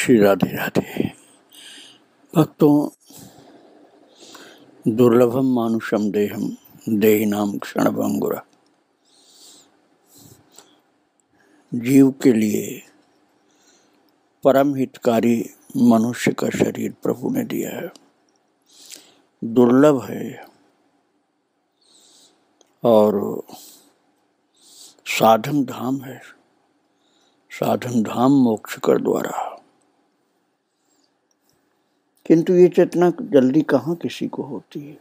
श्री राधे राधे। भक्तों, दुर्लभम मानुषम देहम देहिनाम क्षणभंगुरा। जीव के लिए परम हितकारी मनुष्य का शरीर प्रभु ने दिया है। दुर्लभ है और साधन धाम है। साधन धाम मोक्ष कर द्वारा। किंतु ये चेतना जल्दी कहाँ किसी को होती है।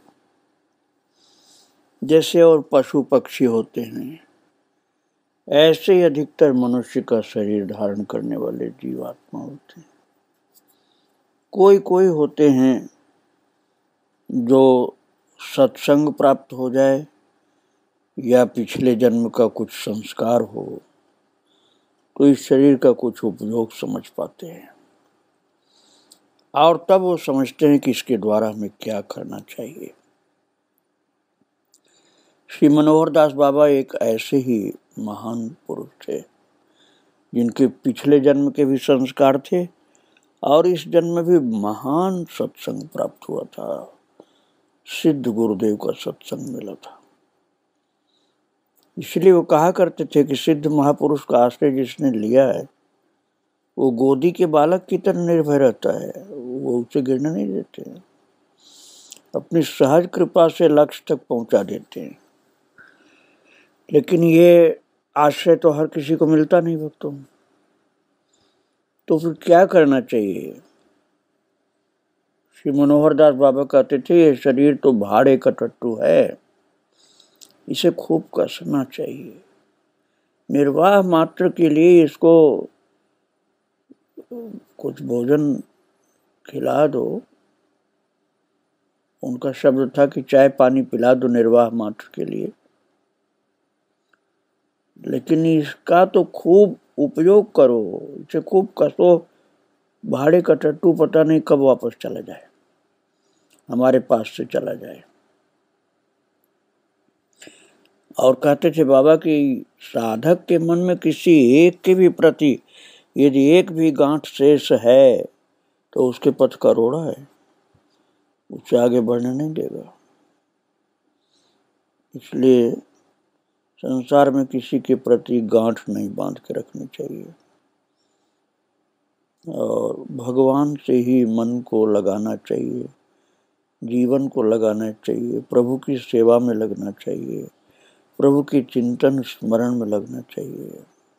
जैसे और पशु पक्षी होते हैं, ऐसे ही अधिकतर मनुष्य का शरीर धारण करने वाले जीवात्मा होते हैं। कोई कोई होते हैं जो सत्संग प्राप्त हो जाए या पिछले जन्म का कुछ संस्कार हो तो इस शरीर का कुछ उपयोग समझ पाते हैं और तब वो समझते हैं कि इसके द्वारा हमें क्या करना चाहिए। श्री मनोहर दास बाबा एक ऐसे ही महान पुरुष थे जिनके पिछले जन्म के भी संस्कार थे और इस जन्म में भी महान सत्संग प्राप्त हुआ था। सिद्ध गुरुदेव का सत्संग मिला था। इसलिए वो कहा करते थे कि सिद्ध महापुरुष का आश्रय जिसने लिया है वो गोदी के बालक की तरह निर्भय रहता है, वो उसे गिरने नहीं देते, अपनी सहज कृपा से लक्ष्य तक पहुंचा देते हैं। लेकिन ये आश्रय तो हर किसी को मिलता नहीं भक्तों। तो फिर क्या करना चाहिए? श्री मनोहर दास बाबा कहते थे ये शरीर तो भाड़े का टट्टू है, इसे खूब कसना चाहिए। निर्वाह मात्र के लिए इसको कुछ भोजन खिला दो। उनका शब्द था कि चाय पानी पिला दो निर्वाह मात्र के लिए, लेकिन इसका तो खूब उपयोग करो, इसे खूब कसो। भाड़े का टट्टू पता नहीं कब वापस चला जाए, हमारे पास से चला जाए। और कहते थे बाबा कि साधक के मन में किसी एक के भी प्रति यदि एक भी गांठ शेष है तो उसके पथ का रोड़ा है, उसे आगे बढ़ने नहीं देगा। इसलिए संसार में किसी के प्रति गांठ नहीं बांध के रखनी चाहिए और भगवान से ही मन को लगाना चाहिए, जीवन को लगाना चाहिए, प्रभु की सेवा में लगना चाहिए, प्रभु के चिंतन स्मरण में लगना चाहिए।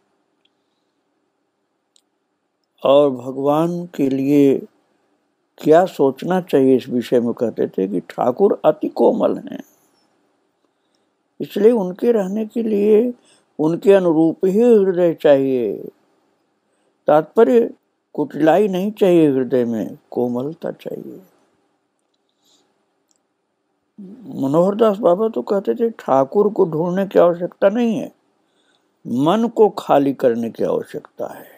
और भगवान के लिए क्या सोचना चाहिए इस विषय में कहते थे कि ठाकुर अति कोमल हैं, इसलिए उनके रहने के लिए उनके अनुरूप ही हृदय चाहिए। तात्पर्य कुटिलाई नहीं चाहिए, हृदय में कोमलता चाहिए। मनोहर दास बाबा तो कहते थे ठाकुर को ढूंढने की आवश्यकता नहीं है, मन को खाली करने की आवश्यकता है।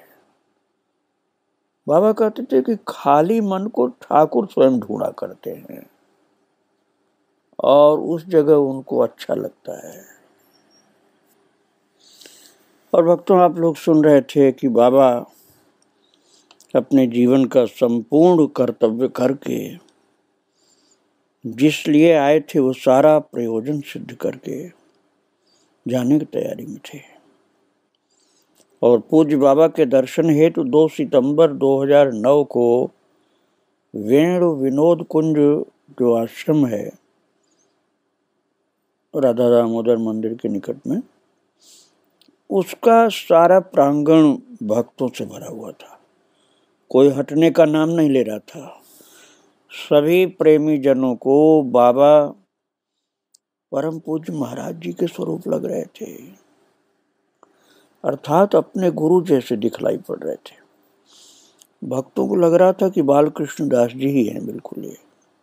बाबा कहते थे कि खाली मन को ठाकुर स्वयं ढूंढा करते हैं और उस जगह उनको अच्छा लगता है। और भक्तों, आप लोग सुन रहे थे कि बाबा अपने जीवन का संपूर्ण कर्तव्य करके जिस लिए आए थे वो सारा प्रयोजन सिद्ध करके जाने की तैयारी में थे। और पूज्य बाबा के दर्शन हेतु 2 सितंबर 2009 को वेणु विनोद कुंज जो आश्रम है राधा दामोदर मंदिर के निकट में, उसका सारा प्रांगण भक्तों से भरा हुआ था। कोई हटने का नाम नहीं ले रहा था। सभी प्रेमी जनों को बाबा परम पूज्य महाराज जी के स्वरूप लग रहे थे, अर्थात अपने गुरु जैसे दिखलाई पड़ रहे थे। भक्तों को लग रहा था कि बालकृष्ण दास जी ही हैं। बिल्कुल ये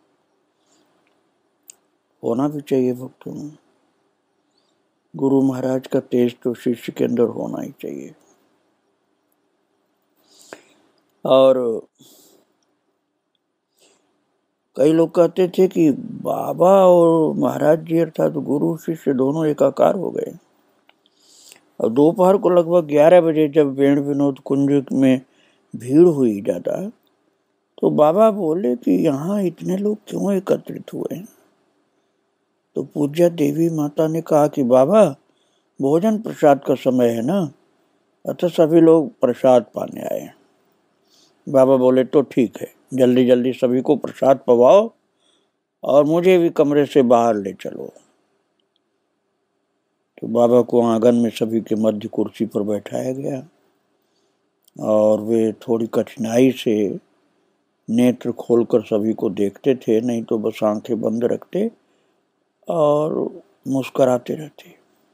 होना भी चाहिए भक्तों में। गुरु महाराज का तेज तो शिष्य के अंदर होना ही चाहिए। और कई लोग कहते थे कि बाबा और महाराज जी अर्थात गुरु शिष्य दोनों एकाकार हो गए। और दोपहर को लगभग 11 बजे जब वेणु विनोद कुंज में भीड़ हुई ज़्यादा, तो बाबा बोले कि यहाँ इतने लोग क्यों एकत्रित हुए हैं। तो पूज्य देवी माता ने कहा कि बाबा, भोजन प्रसाद का समय है ना, अतः सभी लोग प्रसाद पाने आए हैं। बाबा बोले तो ठीक है, जल्दी जल्दी सभी को प्रसाद पवाओ और मुझे भी कमरे से बाहर ले चलो। तो बाबा को आंगन में सभी के मध्य कुर्सी पर बैठाया गया और वे थोड़ी कठिनाई से नेत्र खोलकर सभी को देखते थे, नहीं तो बस आंखें बंद रखते और मुस्कुराते रहते।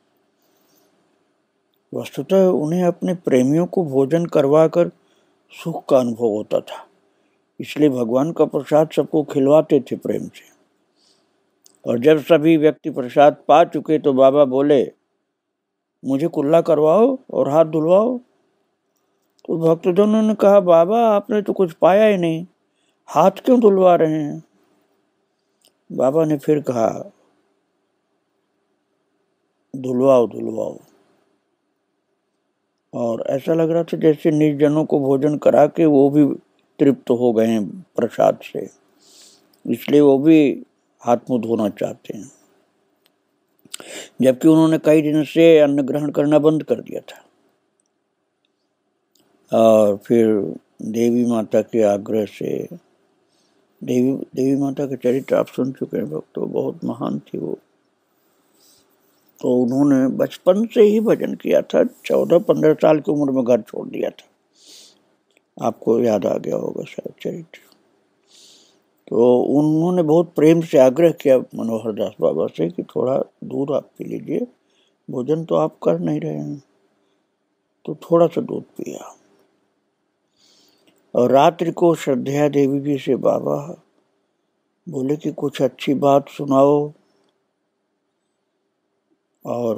वस्तुतः उन्हें अपने प्रेमियों को भोजन करवाकर सुख का अनुभव होता था, इसलिए भगवान का प्रसाद सबको खिलवाते थे प्रेम से। और जब सभी व्यक्ति प्रसाद पा चुके तो बाबा बोले, मुझे कुल्ला करवाओ और हाथ धुलवाओ। तो भक्तजनों ने कहा, बाबा आपने तो कुछ पाया ही नहीं, हाथ क्यों धुलवा रहे हैं। बाबा ने फिर कहा, धुलवाओ धुलवाओ। और ऐसा लग रहा था जैसे निर्जनों को भोजन करा के वो भी तृप्त हो गए हैं प्रसाद से, इसलिए वो भी हाथ मुंह धोना चाहते हैं, जबकि उन्होंने कई दिन से अन्न ग्रहण करना बंद कर दिया था। और फिर देवी माता के आग्रह से, देवी माता के चरित्र आप सुन चुके हैं भक्तों, बहुत महान थी वो। तो उन्होंने बचपन से ही भजन किया था, 14-15 साल की उम्र में घर छोड़ दिया था, आपको याद आ गया होगा शायद चरित्र। तो उन्होंने बहुत प्रेम से आग्रह किया मनोहर दास बाबा से कि थोड़ा दूध आप पी लीजिए, भोजन तो आप कर नहीं रहे हैं। तो थोड़ा सा दूध पिया और रात्रि को श्रद्धा देवी जी से बाबा बोले कि कुछ अच्छी बात सुनाओ। और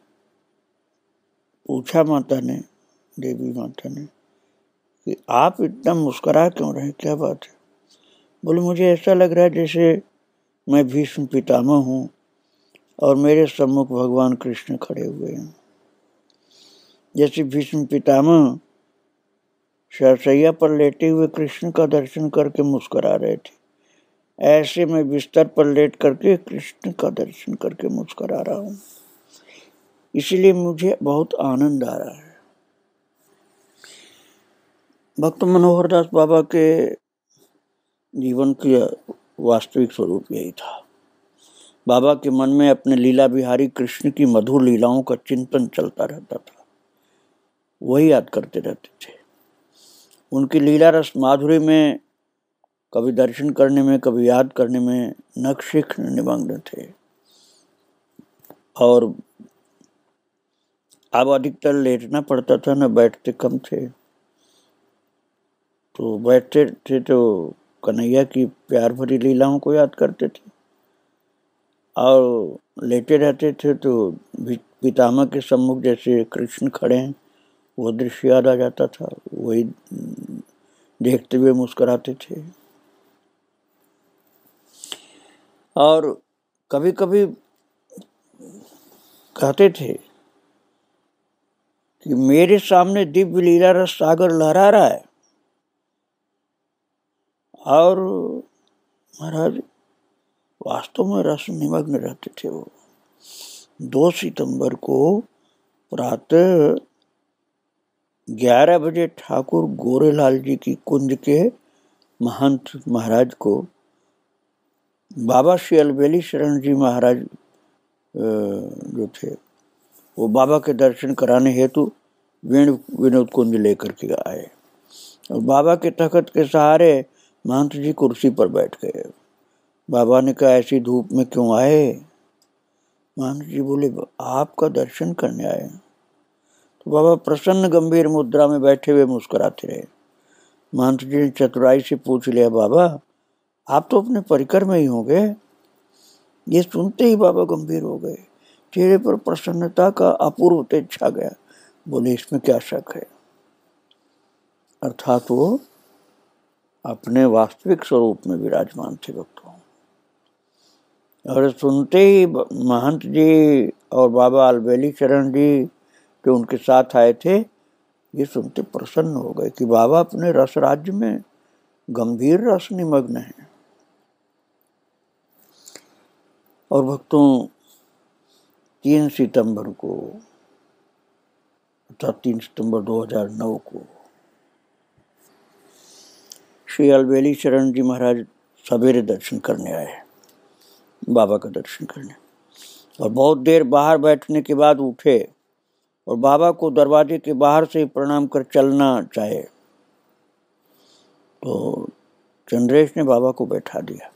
पूछा माता ने, देवी माता ने, कि आप इतना मुस्कुरा क्यों रहे, क्या बात है। बोले, मुझे ऐसा लग रहा है जैसे मैं भीष्म पितामह हूँ और मेरे सम्मुख भगवान कृष्ण खड़े हुए हैं। जैसे भीष्म पितामह शरशैया पर लेटे हुए कृष्ण का दर्शन करके मुस्कुरा रहे थे, ऐसे मैं बिस्तर पर लेट करके कृष्ण का दर्शन करके मुस्कुरा रहा हूँ, इसलिए मुझे बहुत आनंद आ रहा है। भक्त मनोहर दास बाबा के जीवन की वास्तविक स्वरूप यही था। बाबा के मन में अपने लीला बिहारी कृष्ण की मधुर लीलाओं का चिंतन चलता रहता था, वही याद करते रहते थे। उनकी लीला रस माधुरी में कभी दर्शन करने में, कभी याद करने में नक्शिख निमग्न थे। और अब अधिकतर लेटना पड़ता था, न बैठते कम थे। तो बैठते थे तो कन्हैया की प्यार भरी लीलाओं को याद करते थे, और लेटे रहते थे तो पितामह के सम्मुख जैसे कृष्ण खड़े हैं वो दृश्य याद आ जाता था, वही देखते हुए मुस्कुराते थे। और कभी कभी कहते थे कि मेरे सामने दिव्य लीला रस सागर लहरा रहा है। और महाराज वास्तव में रस निमग्न रहते थे वो। 2 सितंबर को प्रातः 11 बजे ठाकुर गोरेलाल जी की कुंज के महंत महाराज को बाबा श्री अलबेली शरण जी महाराज जो थे वो बाबा के दर्शन कराने हेतु विनोद कुंज लेकर के आए, और बाबा के तख्त के सहारे महंत जी कुर्सी पर बैठ गए। बाबा ने कहा, ऐसी धूप में क्यों आए। महंत जी बोले, आपका दर्शन करने आए। तो बाबा प्रसन्न गंभीर मुद्रा में बैठे हुए मुस्कुराते रहे। महंत जी ने चतुराई से पूछ लिया, बाबा आप तो अपने परिकर में ही होंगे। ये सुनते ही बाबा गंभीर हो गए, चेहरे पर प्रसन्नता का अपूर्व तेज छा गया। बोले, इसमें क्या शक है। अर्थात वो अपने वास्तविक स्वरूप में विराजमान थे भक्तों। और सुनते ही महंत जी और बाबा अलबेली शरण जी जो उनके साथ आए थे ये सुनते प्रसन्न हो गए कि बाबा अपने रस राज्य में गंभीर रस निमग्न है। और भक्तों 3 सितंबर को अर्थात 3 सितंबर 2009 को श्री अलवेली शरण जी महाराज सवेरे दर्शन करने आए, बाबा का दर्शन करने, और बहुत देर बाहर बैठने के बाद उठे और बाबा को दरवाजे के बाहर से प्रणाम कर चलना चाहे तो चंद्रेश ने बाबा को बैठा दिया।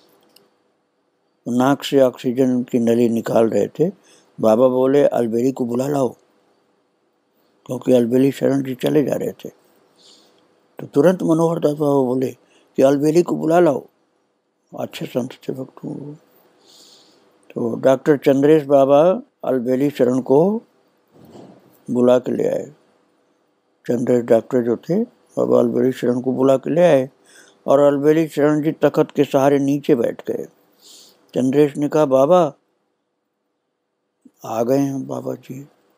नाक से ऑक्सीजन की नली निकाल रहे थे। बाबा बोले अलबेली को बुला लाओ, क्योंकि अलबेली शरण जी चले जा रहे थे। तो तुरंत मनोहर दास बाबा बोले कि अलबेली को बुला लाओ, अच्छे संत थे भक्तों। तो डॉक्टर चंद्रेश बाबा अलबेली शरण को बुला के ले आए। चंद्रेश डॉक्टर जो थे बाबा अलबेली शरण को बुला के ले आए और अलबेली शरण जी तख्त के सहारे नीचे बैठ गए। चंद्रेश ने कहा बाबा आ गए हैं बाबा जी।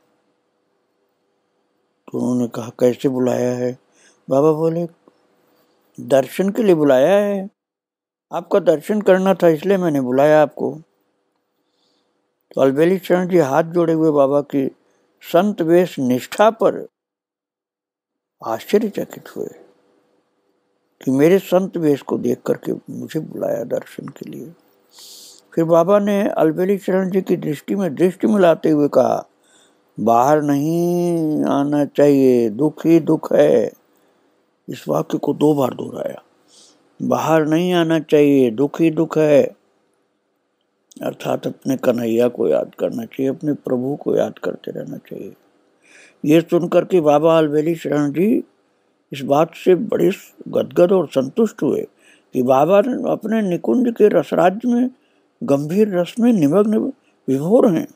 तो उन्होंने कहा कैसे बुलाया है? बाबा बोले दर्शन के लिए बुलाया है, आपका दर्शन करना था इसलिए मैंने बुलाया आपको। तो अलबेली शरण जी हाथ जोड़े हुए बाबा की संत वेश निष्ठा पर आश्चर्यचकित हुए कि मेरे संत वेश को देख करके मुझे बुलाया दर्शन के लिए। फिर बाबा ने अलबेली शरण जी की दृष्टि में दृष्टि मिलाते हुए कहा बाहर नहीं आना चाहिए, दुख ही दुख है। इस वाक्य को 2 बार दोहराया, बाहर नहीं आना चाहिए, दुख ही दुख है। अर्थात अपने कन्हैया को याद करना चाहिए, अपने प्रभु को याद करते रहना चाहिए। ये सुनकर के बाबा अलबेली शरण जी इस बात से बड़े गदगद और संतुष्ट हुए कि बाबा अपने निकुंज के रसराज्य में गंभीर रस में निमग्न विभोर हैं।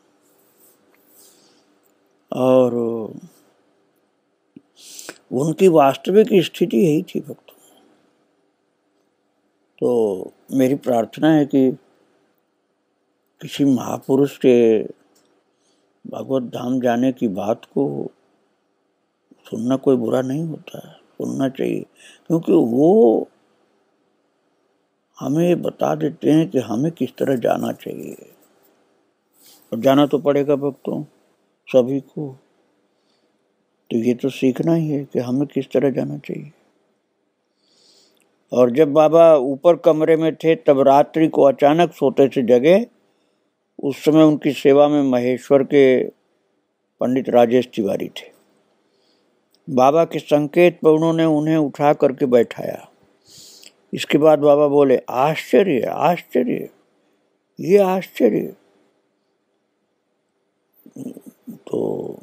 और उनकी वास्तविक स्थिति यही थी भक्तों। तो मेरी प्रार्थना है कि किसी महापुरुष के भगवत धाम जाने की बात को सुनना कोई बुरा नहीं होता है, सुनना चाहिए, क्योंकि वो हमें बता देते हैं कि हमें किस तरह जाना चाहिए। और जाना तो पड़ेगा भक्तों सभी को, तो ये तो सीखना ही है कि हमें किस तरह जाना चाहिए। और जब बाबा ऊपर कमरे में थे तब रात्रि को अचानक सोते से जगे। उस समय उनकी सेवा में महेश्वर के पंडित राजेश तिवारी थे। बाबा के संकेत पर उन्होंने उन्हें उठा करके बैठाया। इसके बाद बाबा बोले आश्चर्य आश्चर्य, ये आश्चर्य। तो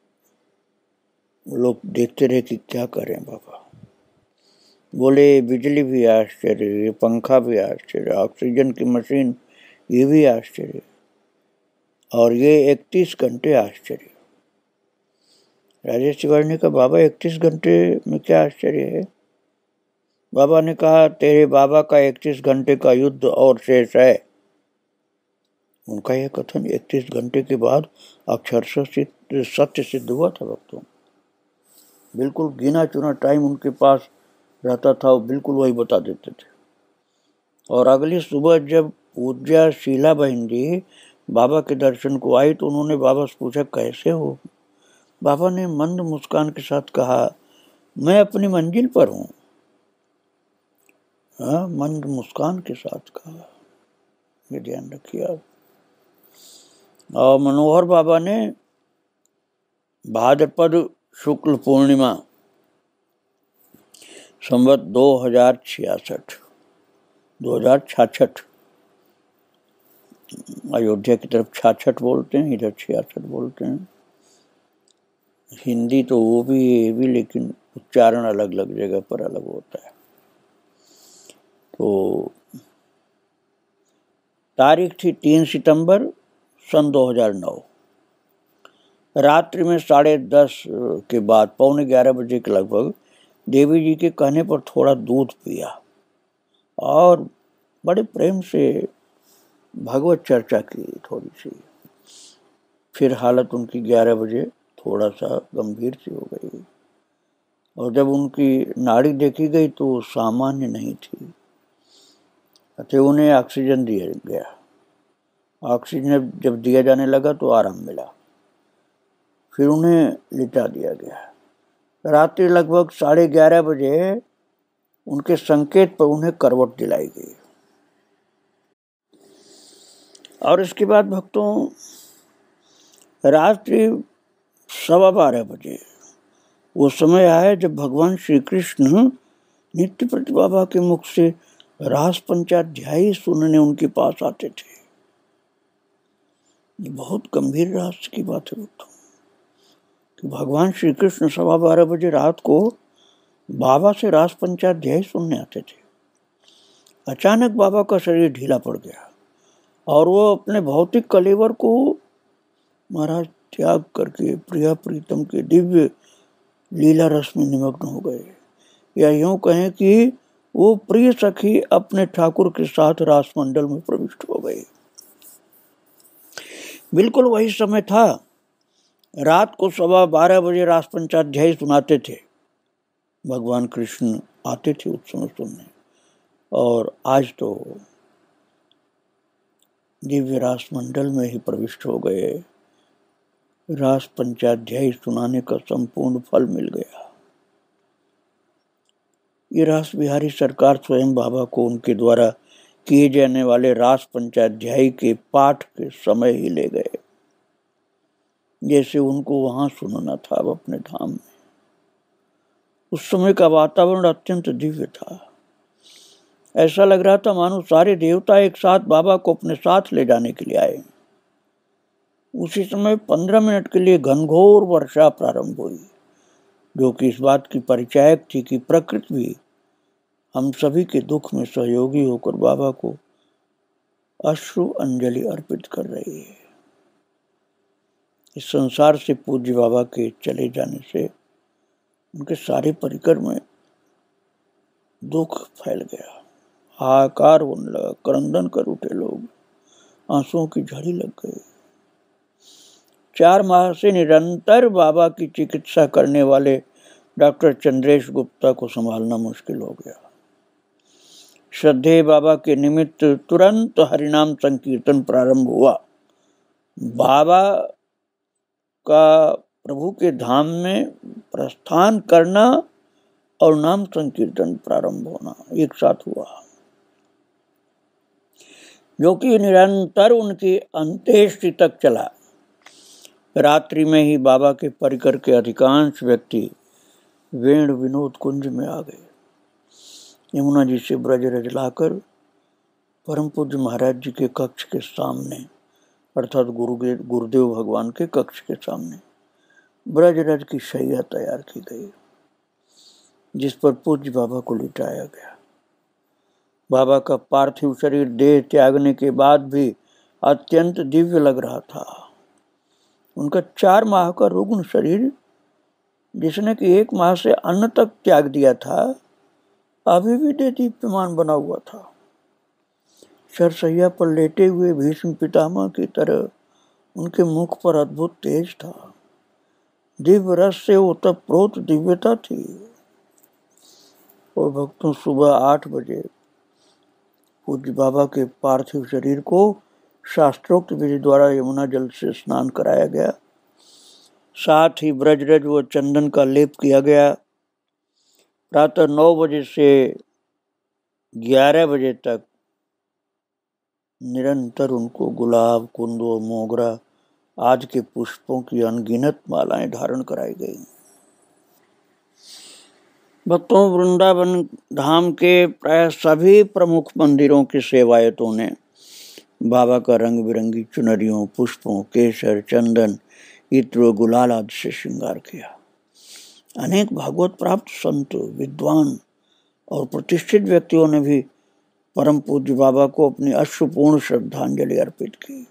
लोग देखते रहे कि क्या करें बाबा। बोले बिजली भी आश्चर्य, ये पंखा भी आश्चर्य, ऑक्सीजन की मशीन ये भी आश्चर्य, और ये 31 घंटे आश्चर्य। राजेश तिवारी ने कहा बाबा 31 घंटे में क्या आश्चर्य है? बाबा ने कहा तेरे बाबा का 31 घंटे का युद्ध और शेष है। उनका यह कथन 31 घंटे के बाद अक्षरशः सत्य सिद्ध हुआ था भक्तों। बिल्कुल गिना चुना टाइम उनके पास रहता था, वो बिल्कुल वही बता देते थे। और अगली सुबह जब पूज्या शीला बहन जी बाबा के दर्शन को आई तो उन्होंने बाबा से पूछा कैसे हो? बाबा ने मंद मुस्कान के साथ कहा मैं अपनी मंजिल पर हूँ। हाँ, मंद मुस्कान के साथ कहा, ये ध्यान रखिए आप। और मनोहर बाबा ने भाद्रपद शुक्ल पूर्णिमा संवत 2066 अयोध्या की तरफ 66 बोलते हैं, इधर 66 बोलते हैं। हिंदी तो वो भी ये भी, लेकिन उच्चारण अलग अलग जगह पर अलग होता है। तो तारीख थी 3 सितंबर सन 2009। रात्रि में 10:30 के बाद 11:15 बजे के लगभग देवी जी के कहने पर थोड़ा दूध पिया और बड़े प्रेम से भगवत चर्चा की थोड़ी सी। फिर हालत उनकी 11 बजे थोड़ा सा गंभीर सी हो गई। और जब उनकी नाड़ी देखी गई तो सामान्य नहीं थी, अतः उन्हें ऑक्सीजन दिया गया। ऑक्सीजन जब दिया जाने लगा तो आराम मिला, फिर उन्हें लिटा दिया गया। रात्रि लगभग 11:30 बजे उनके संकेत पर उन्हें करवट दिलाई गई। और इसके बाद भक्तों, रात्रि 12:15 बजे वो समय आया जब भगवान श्री कृष्ण नित्य प्रति बाबा के मुख से रास पंचाध्यायी सुनने उनके पास आते थे। ये बहुत गंभीर रास की बात है भक्तों कि भगवान श्री कृष्ण 12:15 बजे रात को बाबा से रास पंचाध्यायी सुनने आते थे। अचानक बाबा का शरीर ढीला पड़ गया और वो अपने भौतिक कलेवर को महाराज त्याग करके प्रिया प्रीतम के दिव्य लीला रस में निमग्न हो गए, या यूं कहें कि वो प्रिय सखी अपने ठाकुर के साथ रास मंडल में प्रविष्ट हो गए। बिल्कुल वही समय था, रात को 12:15 बजे रास पंचाध्यायी सुनाते थे। भगवान कृष्ण आते थे उस समय सुनने, और आज तो दिव्य रास मंडल में ही प्रविष्ट हो गए। रास पंचाध्यायी सुनाने का संपूर्ण फल मिल गया। ये रास बिहारी सरकार स्वयं बाबा को उनके द्वारा किए जाने वाले रास पंचाध्यायी के पाठ के समय ही ले गए, जैसे उनको वहां सुनना था अब अपने धाम में। उस समय का वातावरण अत्यंत दिव्य था। ऐसा लग रहा था मानो सारे देवता एक साथ बाबा को अपने साथ ले जाने के लिए आए। उसी समय 15 मिनट के लिए घनघोर वर्षा प्रारंभ हुई, जो कि इस बात की परिचायक थी कि प्रकृति भी हम सभी के दुख में सहयोगी होकर बाबा को अश्रु अंजलि अर्पित कर रही है। इस संसार से पूज्य बाबा के चले जाने से उनके सारे परिकर में दुख फैल गया, हाहाकार होने लगा, क्रंदन कर उठे लोग, आंसुओं की झड़ी लग गई। 4 माह से निरंतर बाबा की चिकित्सा करने वाले डॉक्टर चंद्रेश गुप्ता को संभालना मुश्किल हो गया। श्रद्धेय बाबा के निमित्त तुरंत हरिनाम संकीर्तन प्रारंभ हुआ। बाबा का प्रभु के धाम में प्रस्थान करना और नाम संकीर्तन प्रारंभ होना एक साथ हुआ, जो कि निरंतर उनकी अंत्येष्टि तक चला। रात्रि में ही बाबा के परिकर के अधिकांश व्यक्ति वेण विनोद कुंज में आ गए। यमुना जी से ब्रज रज लाकर परम पूज्य महाराज जी के कक्ष के सामने, अर्थात गुरुदेव भगवान के कक्ष के सामने ब्रज रज की शैया तैयार की गई, जिस पर पूज्य बाबा को लिटाया गया। बाबा का पार्थिव शरीर देह त्यागने के बाद भी अत्यंत दिव्य लग रहा था। उनका 4 माह का रुग्ण शरीर, जिसने कि 1 माह से अन्न तक त्याग दिया था, अभी भी दीप्यमान बना हुआ था। शरशैया पर लेटे हुए भीष्म पितामह की तरह उनके मुख पर अद्भुत तेज था। दिव्य रस से ओतप्रोत दिव्यता थी। और भक्तों, सुबह 8 बजे पूज्य बाबा के पार्थिव शरीर को शास्त्रोक्त विधि द्वारा यमुना जल से स्नान कराया गया। साथ ही ब्रजरज व चंदन का लेप किया गया। प्रातः 9 बजे से 11 बजे तक निरंतर उनको गुलाब, कुंद व मोगरा आदि के पुष्पों की अनगिनत मालाएं धारण कराई गई। भक्तों, वृंदावन धाम के प्राय सभी प्रमुख मंदिरों के सेवायतों ने बाबा का रंग बिरंगी चुनरियों, पुष्पों, केसर, चंदन, इत्र व गुलाल आदि से श्रृंगार किया। अनेक भागवत प्राप्त संत, विद्वान और प्रतिष्ठित व्यक्तियों ने भी परम पूज्य बाबा को अपनी अश्रुपूर्ण श्रद्धांजलि अर्पित की।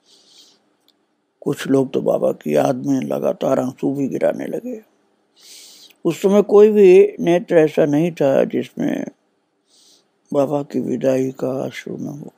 कुछ लोग तो बाबा की याद में लगातार आंसू भी गिराने लगे। उस समय कोई भी नेत्र ऐसा नहीं था जिसमें बाबा की विदाई का आंसू न हो।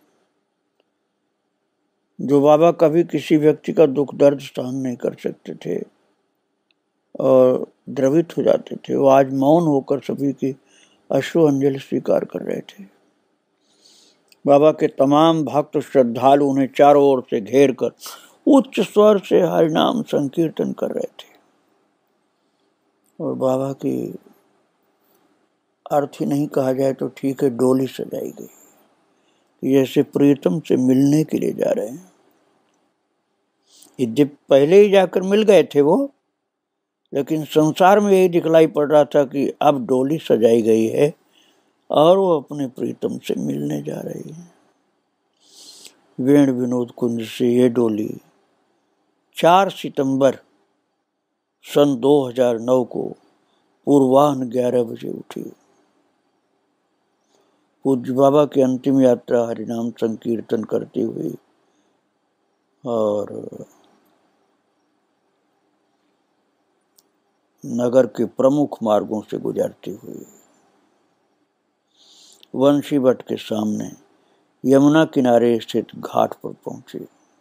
जो बाबा कभी किसी व्यक्ति का दुख दर्द सहन नहीं कर सकते थे और द्रवित हो जाते थे, वो आज मौन होकर सभी की अश्रु अंजलि स्वीकार कर रहे थे। बाबा के तमाम भक्त श्रद्धालु उन्हें चारों ओर से घेर कर उच्च स्वर से हरिनाम संकीर्तन कर रहे थे। और बाबा की अर्थी नहीं कहा जाए तो ठीक है, डोली सजाई गई, जैसे प्रीतम से मिलने के लिए जा रहे हैं। यद्यपि पहले ही जाकर मिल गए थे वो, लेकिन संसार में यही दिखलाई पड़ रहा था कि अब डोली सजाई गई है और वो अपने प्रीतम से मिलने जा रही है। वेण विनोद कुंज से ये डोली 4 सितंबर सन 2009 को पूर्वाह्न 11 बजे उठी। पूज्य बाबा की अंतिम यात्रा हरिनाम संकीर्तन करती हुई और नगर के प्रमुख मार्गों से गुजरती हुई वंशी भट्ट के सामने यमुना किनारे स्थित घाट पर पहुंची।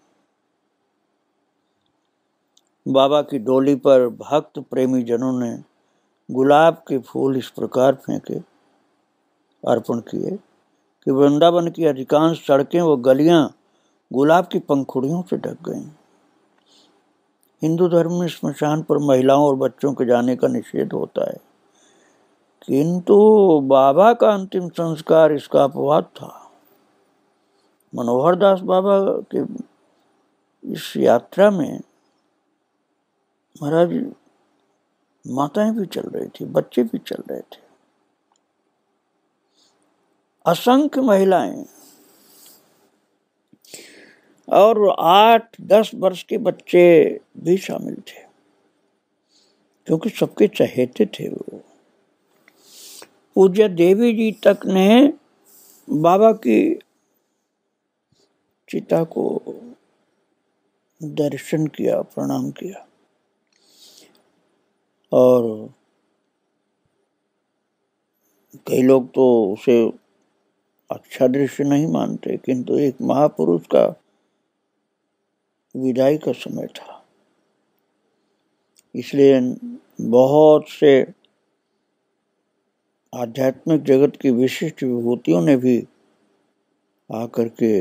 बाबा की डोली पर भक्त प्रेमी जनों ने गुलाब के फूल इस प्रकार फेंके, अर्पण किए कि वृंदावन की अधिकांश सड़कें व गलियां गुलाब की पंखुड़ियों से ढक गईं। हिंदू धर्म में स्मशान पर महिलाओं और बच्चों के जाने का निषेध होता है, किंतु बाबा का अंतिम संस्कार इसका अपवाद था। मनोहर दास बाबा के इस यात्रा में महाराज माताएं भी चल रही थी, बच्चे भी चल रहे थे, असंख्य महिलाएं और 8-10 वर्ष के बच्चे भी शामिल थे, क्योंकि सबके चहेते थे वो। पूज्य देवी जी तक ने बाबा की चिता को दर्शन किया, प्रणाम किया। और कई लोग तो उसे अच्छा दृश्य नहीं मानते, किंतु एक महापुरुष का विदाई का समय था, इसलिए बहुत से आध्यात्मिक जगत की विशिष्ट विभूतियों ने भी आकर के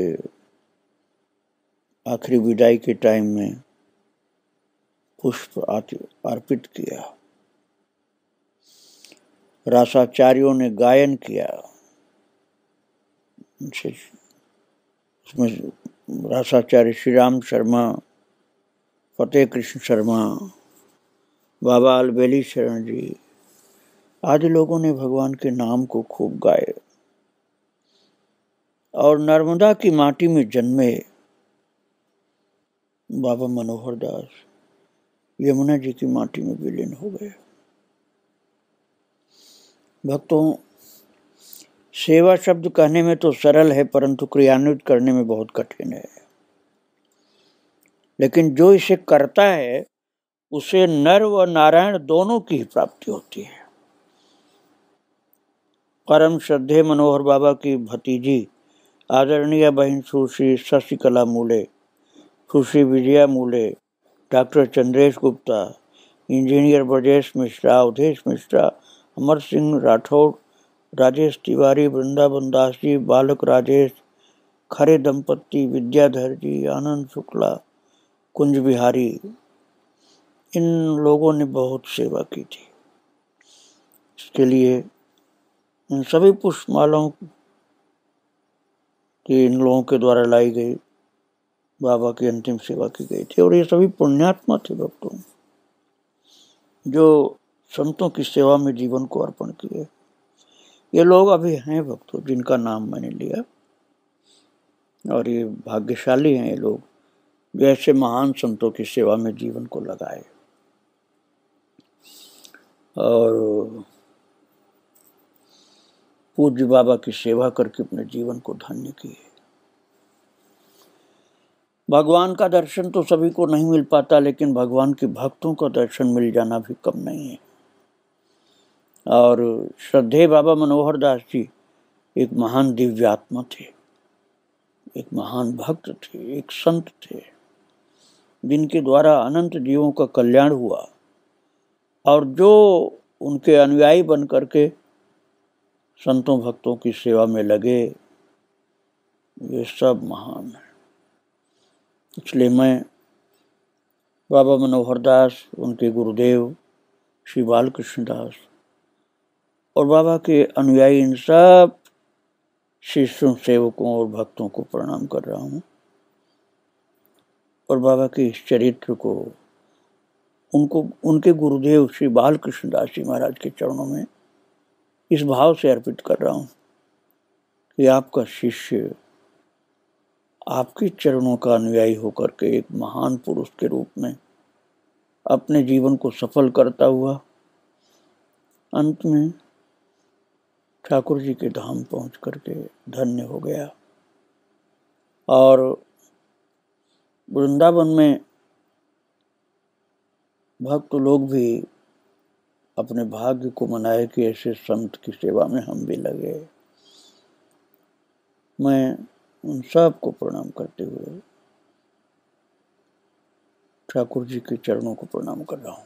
आखिरी विदाई के टाइम में पुष्प अर्पित किया। रासाचार्यों ने गायन किया, उसमें रासाचार्य श्री राम शर्मा, फतेह कृष्ण शर्मा, बाबा अलबेली शरण जी आदि लोगों ने भगवान के नाम को खूब गाए। और नर्मदा की माटी में जन्मे बाबा मनोहर दास यमुना जी की माटी में विलीन हो गए। भक्तों, सेवा शब्द कहने में तो सरल है, परंतु क्रियान्वित करने में बहुत कठिन है। लेकिन जो इसे करता है उसे नर व नारायण दोनों की ही प्राप्ति होती है। परम श्रद्धेय मनोहर बाबा की भतीजी आदरणीय बहन सुश्री शशिकला मूले, सुश्री विजया मूले, डॉक्टर चंद्रेश गुप्ता, इंजीनियर ब्रजेश मिश्रा, अवधेश मिश्रा, अमर सिंह राठौड़, राजेश तिवारी, वृंदावन दास जी, बालक राजेश, खरे दंपत्ति, विद्याधर जी, आनंद शुक्ला, कुंज बिहारी, इन लोगों ने बहुत सेवा की थी। इसके लिए इन सभी पुष्पमालाओं की इन लोगों के द्वारा लाई गई बाबा की अंतिम सेवा की गई थी। और ये सभी पुण्यात्मा थे भक्तों, जो संतों की सेवा में जीवन को अर्पण किए। ये लोग अभी हैं भक्तों जिनका नाम मैंने लिया, और ये भाग्यशाली हैं ये लोग जो ऐसे महान संतों की सेवा में जीवन को लगाए और पूज्य बाबा की सेवा करके अपने जीवन को धन्य किए। भगवान का दर्शन तो सभी को नहीं मिल पाता, लेकिन भगवान के भक्तों का दर्शन मिल जाना भी कम नहीं है। और श्रद्धेय बाबा मनोहर दास जी एक महान दिव्य आत्मा थे, एक महान भक्त थे, एक संत थे, जिनके द्वारा अनंत जीवों का कल्याण हुआ और जो उनके अनुयायी बन करके संतों भक्तों की सेवा में लगे, ये सब महान है। इसलिए मैं बाबा मनोहर दास, उनके गुरुदेव श्री बालकृष्ण दास और बाबा के अनुयायी इन सब शिष्यों, सेवकों और भक्तों को प्रणाम कर रहा हूँ और बाबा के इस चरित्र को उनको उनके गुरुदेव श्री बालकृष्ण दास जी महाराज के चरणों में इस भाव से अर्पित कर रहा हूँ कि आपका शिष्य आपके चरणों का अनुयायी होकर के एक महान पुरुष के रूप में अपने जीवन को सफल करता हुआ अंत में ठाकुर जी के धाम पहुंच करके धन्य हो गया। और वृंदावन में भक्त लोग भी अपने भाग्य को मनाए कि ऐसे संत की सेवा में हम भी लगे। मैं उन सब को प्रणाम करते हुए ठाकुर जी के चरणों को प्रणाम कर रहा हूँ।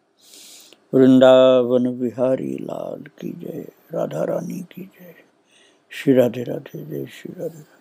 वृंदावन बिहारी लाल की जय, राधा रानी की जय, श्री राधे राधे, जय श्री राधे।